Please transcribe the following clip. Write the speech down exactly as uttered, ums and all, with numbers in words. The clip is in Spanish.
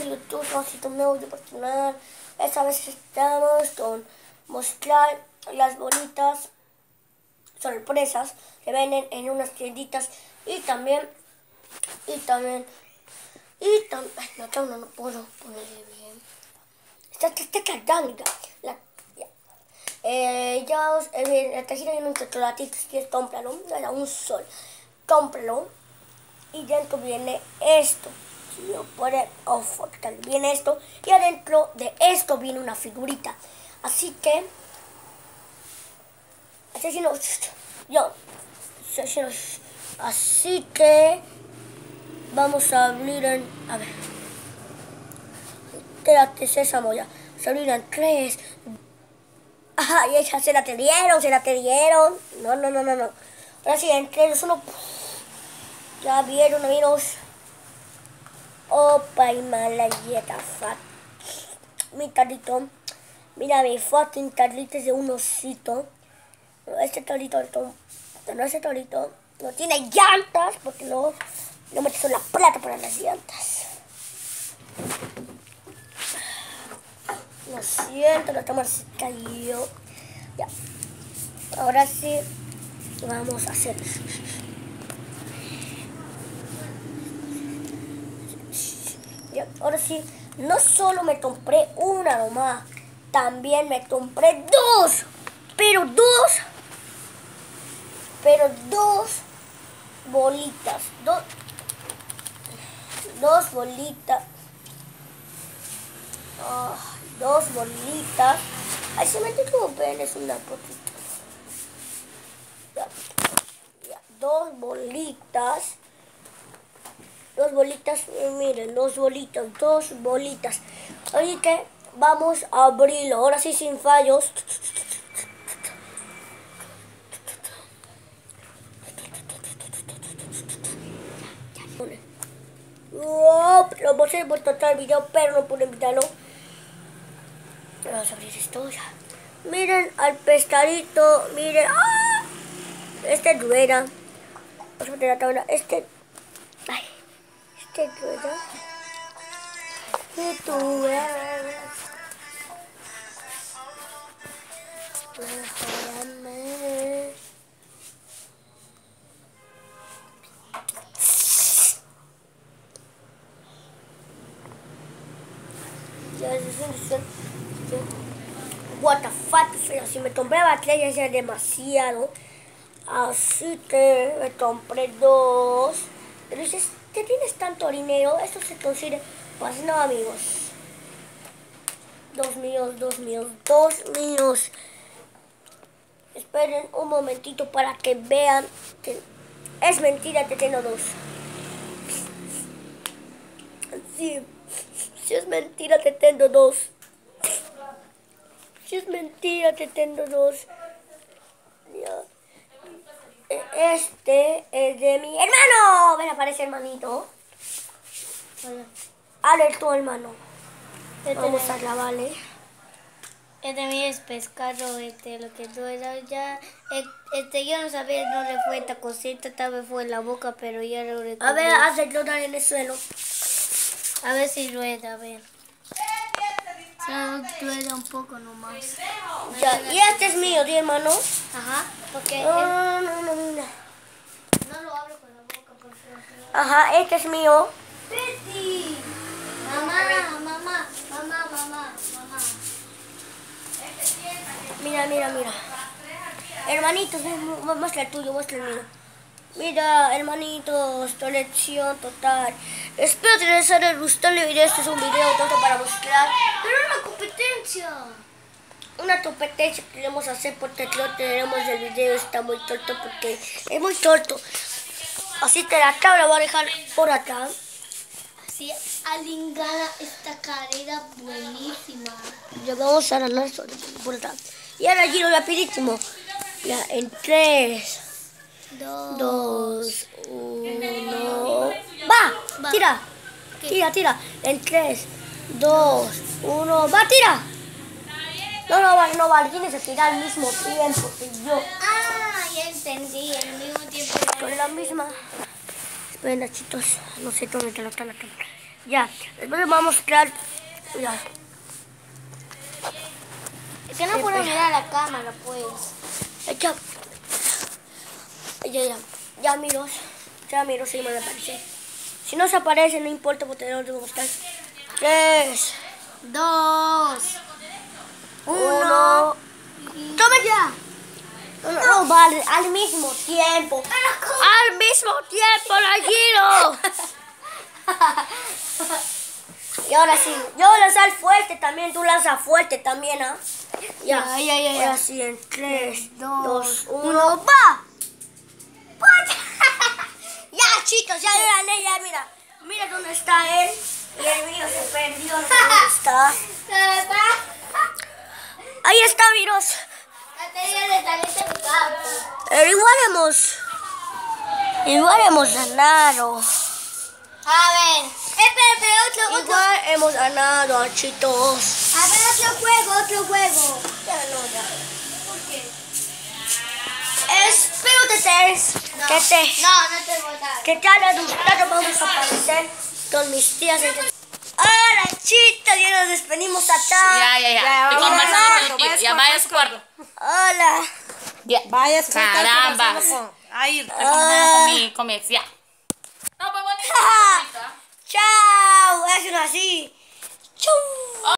YouTube, somos nuevos de personal. Esta vez estamos con mostrar las bolitas sorpresas que venden en unas tienditas y también y también y también no, no, no puedo ponerle bien. Está, está cargando la ya. Eh, ya os eh, trajeron en un chocolatito, si quieres cómpralo, era un sol, cómpralo y dentro viene esto. Si yo puedo ofertar, viene esto y adentro de esto viene una figurita, así que así no, yo, así que vamos a abrir en, a ver, espérate, sésamo ya, se abrir en tres. Ajá, y ella se la te dieron, se la te dieron. No, no, no, no, no. Ahora sí, en tres, uno. Ya vieron, amigos. Opa y malayeta fat. Mi tarrito. Mira mi foto en tarritos de un osito. Este torito, no, este torito no tiene llantas porque no, no metes la plata para las llantas. Lo siento, la toma se cayó. Ya. Ahora sí, vamos a hacer. Ya, ahora sí, no solo me compré una nomás, también me compré dos. Pero dos, pero dos bolitas, dos, dos bolitas. Oh, dos bolitas. Ay, se me tuvo es una potita. Ya, ya, dos bolitas. Dos bolitas, miren, dos bolitas, dos bolitas. Ahorita vamos a abrirlo. Ahora sí, sin fallos. Oh, lo puse por total el video, pero no pude invitarlo. Vamos a abrir esto ya. Miren al pescadito, miren. ¡Ah! Este rueda. Vamos a meter la tabla. Este. Ay. Este rueda. Y tú eres. Mejorame. Ya es what the fuck, pero si me compré batería ya es demasiado. Así que me compré dos. Pero dices, ¿qué tienes tanto dinero? Esto se consigue. Pues no, amigos. Dos míos, dos míos, dos míos. Esperen un momentito para que vean que es mentira que tengo dos. Sí, sí es mentira que tengo dos. Sí es mentira que tengo dos. Ya. Este es de mi hermano. Ven, aparece hermanito. A ver tu hermano. Este vamos a grabarle. Este mío es pescado, este, lo que tú era ya. Este, yo no sabía dónde fue esta cosita, tal vez fue en la boca, pero ya lo recogí. A ver, hazle rodar en el suelo. A ver si rueda, a ver. Solo rueda un poco nomás. Ya, y este es mío, ¿sí, hermano? Ajá, porque... No, no, no, no, no. No lo abro con la boca porque... Ajá, este es mío. ¡Betty! Mamá, mamá, mamá, mamá, mamá. Mira, mira, mira. Hermanitos, muestra el tuyo, muestra el mío. Mira, hermanitos, colección total. Espero que les haya gustado el video. Este es un video tanto para mostrar. Pero una competencia. Una competencia que queremos hacer porque no tenemos el video. Está muy corto porque es muy corto. Así que la tabla voy a dejar por acá. Así, alingada esta carrera buenísima. Ya vamos a ganar por acá. Y ahora giro rapidísimo. Ya, en tres, Dos, dos, uno. ¡Va! Va. Tira. ¿Qué? Tira, tira. En tres, dos, uno. ¡Va, tira! No, no vale, no vale. Tienes que tirar al mismo tiempo que yo. Ah, ya entendí, al mismo tiempo. Con la misma. Esperen, chicos. No sé dónde te lo están acá. Ya, después les voy a mostrar. Ya. Es que no puedo mirar la cámara, pues. Ya, ya, ya, ya miro, ya miro si me aparece. Si no se aparece, no importa porque no tengo que mostrar. Tres, Dos. uno. ¡Toma ya! No, no, no, vale, al mismo tiempo. ¡Al mismo tiempo la giro! Y ahora sí, yo lanzar fuerte también, tú lanzas fuerte también, ¿ah? Ya, Ya, ya, ya, ya. Ahora sí, en tres, dos, uno, uno. ¡va! Ya, chicos, ya gané, ya, mira. Mira dónde está él. Y el mío se perdió, no sé dónde está. Ahí está, miros. Pero igual hemos... Igual hemos ganado. A ver, espera, espera, otro, otro. Igual hemos ganado, chicos. A ver, otro juego, otro juego. Ya no, ya. ¿Por qué? Espero que te... No, Que te... no, no te voy a dar. Que te haya gustado, vamos a aparecer con mis tías. Hola, chicos, ya nos despedimos acá. Ya, ya, ya. Y con Hola. más divertido. Ya vaya a su cuarto. Hola. Ya. Vaya a su cuarto, Caramba. pasando con- Ahí. Estoy conversando con mi, con mi ex. Ya. No, pues bonita. Chao. Es así. Chau.